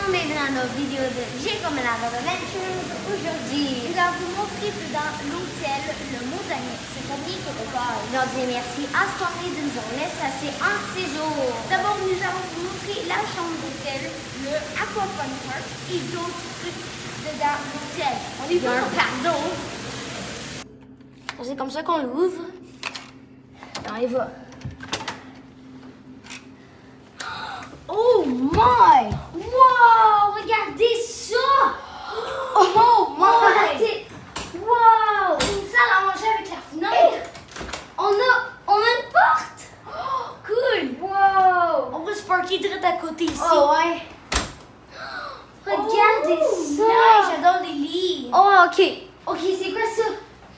monde, bienvenue dans notre vidéo de Jacob Love Adventures. Aujourd'hui, nous allons vous montrer dans l'hôtel Le Montagnet. C'est famille québécois. Ils ont dit merci à ce qu'on de nous ont laissé assez en séjour. D'abord, nous allons vous montrer la chambre d'hôtel, le Aquafun Park et d'autres trucs dedans l'hôtel. On y va un pardon. C'est comme ça qu'on l'ouvre. On y va. Oh my! Wow! Regardez ça! Oh my! Wow! Une salle à manger avec la fenêtre! On a une porte! Oh, cool! Wow! On peut se parker direct à côté ici. Oh ouais! Regardez ça! Nice, j'adore les lits! Oh ok! Ok, c'est quoi ça?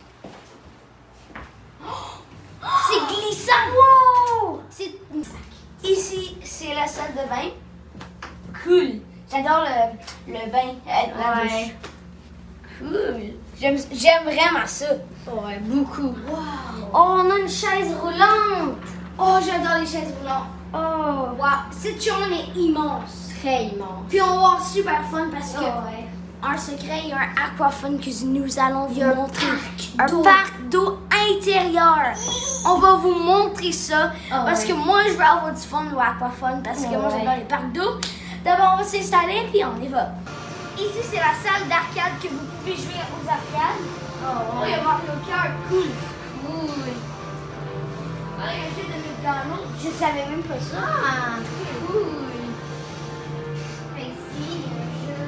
C'est glissant! Wow! C'est... Ici, c'est la salle de bain. Cool. J'adore le bain, la douche. Cool. J'aime vraiment ça. Ouais, beaucoup. Wow. Oh, on a une chaise roulante. Oh, j'adore les chaises roulantes. Oh. Wow. Cette chambre est immense. Très immense. Puis on va avoir super fun parce que un secret, il y a un aquafun que nous allons vous montrer. Un parc d'eau intérieur. On va vous montrer ça parce que moi, je veux avoir du fun au aquafun parce que moi, j'adore les parcs d'eau. D'abord, on va s'installer puis on y va. Ici, c'est la salle d'arcade que vous pouvez jouer aux arcades. Oh, il y a Mario Kart. Cool. Cool. Il y a un jeu de McDonald's. Je savais même pas ça. Ah, cool. Ici, il y a un jeu.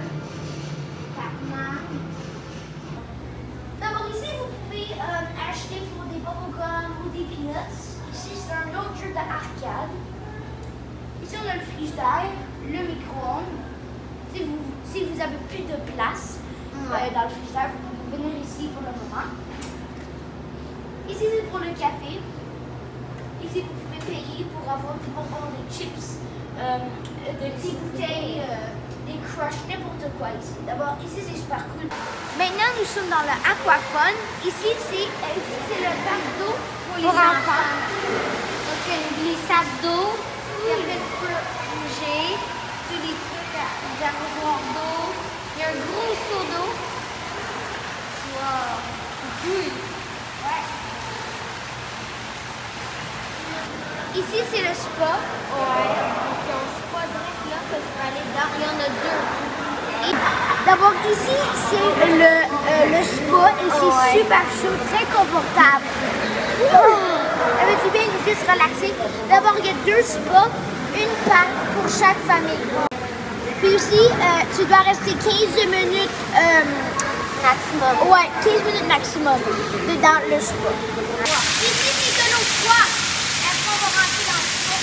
D'abord ici, vous pouvez acheter pour des bubblegum ou des peanuts. Ici, c'est un autre jeu d'arcade. Ici, on a le frigidaire, le micro-ondes. Si vous avez plus de place dans le frigidaire, vous pouvez venir ici pour le moment. Ici, c'est pour le café. Ici, vous pouvez payer pour avoir des bonbons, des chips, des bouteilles, des crushs, n'importe quoi ici. D'abord, ici, c'est super cool. Maintenant, nous sommes dans le Aquafun. Ici, c'est le parc d'eau pour les enfants. Donc, il y a une glissade d'eau. Il y a le feu bouger. Tous les trucs d'arrosoir d'eau. Il y a un gros seau d'eau. Wow. Cool. Ouais. Ici, c'est le spa. Ouais. Donc, il y a un spa direct là que tu peux aller dedans. Il y en a deux. D'abord, ici, c'est le spa et c'est super chaud, très confortable. Avec du bien, juste se relaxer. D'abord, il y a deux spas, une pour chaque famille. Puis aussi, tu dois rester 15 minutes maximum. Ouais, 15 minutes maximum dans le spa. Ici, c'est de l'eau froide. Est-ce qu'on va rentrer dans le spa?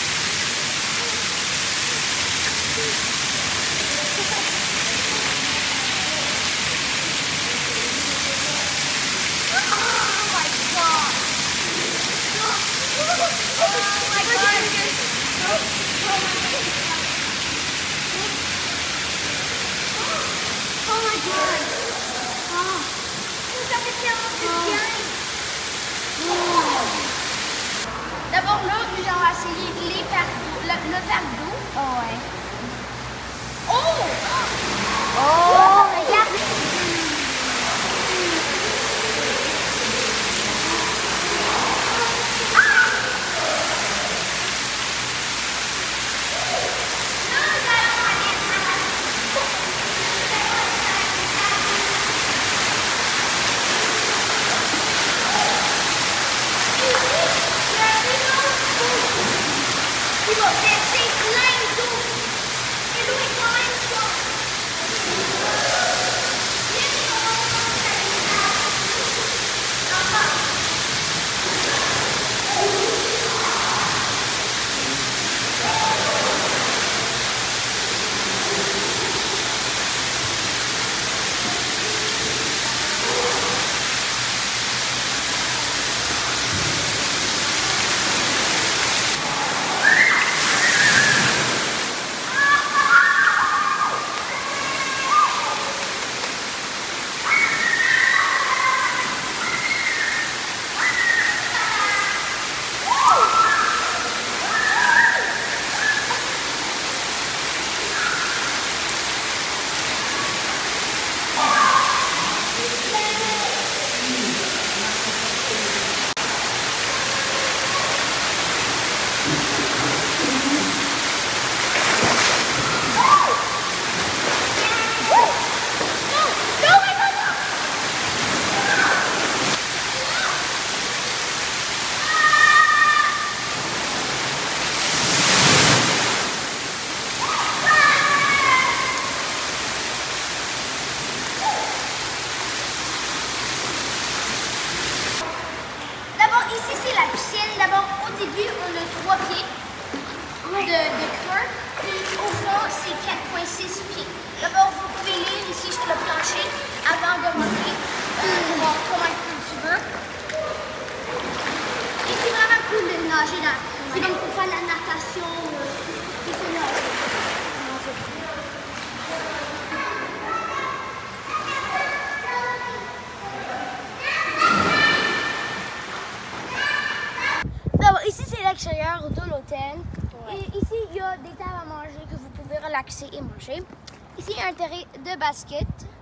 D'abord là, nous allons essayer le parc d'eau. Oh ouais. Oh! Oh! Regarde! C'est plein d'eau. lac. C'est comme pour faire la natation. Alors, ici, c'est l'extérieur de l'hôtel. Et ici, il y a des tables à manger que vous pouvez relaxer et manger. Ici, il y a un terrain de basket.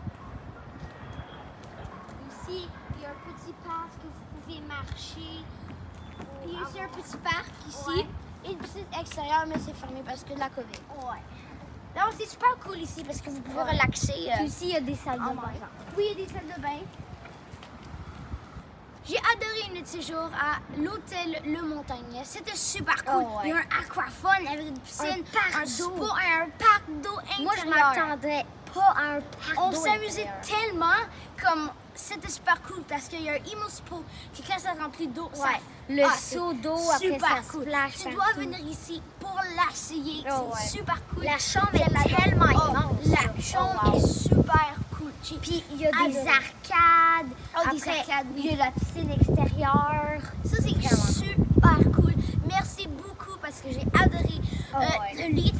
Ici, il y a un petit parc que vous pouvez marcher. Puis ici, un petit parc ici. Et une piscine extérieure, mais c'est fermé parce que de la COVID. Ouais. Donc, c'est super cool ici parce que vous pouvez relaxer. Puis ici, il y a des salles de bain. Oui, il y a des salles de bain. J'ai adoré une de ces jours à l'hôtel Le Montagnet. C'était super cool. Oh, ouais. Il y a un aquaphone avec une piscine, un spa, un parc d'eau intérieur. Moi, je m'attendrais pas à un parc On d'eau s'amusait intérieur. tellement, comme c'était super cool parce qu'il y a un immense pot qui quand ça remplit d'eau, ça Le c'est seau d'eau, après super ça cool. splash Tu partout. dois venir ici pour l'essayer. Oh, C'est ouais. super cool. La chambre Je est l'adore. tellement Oh, immense. La là. chambre Oh, wow. est super cool. Puis il y a des Adoré. arcades. Oh, des Après, arcades, oui. il y a la piscine extérieure. Ça, c'est super cool. Merci beaucoup parce que j'ai adoré. Oh, ouais. Le lit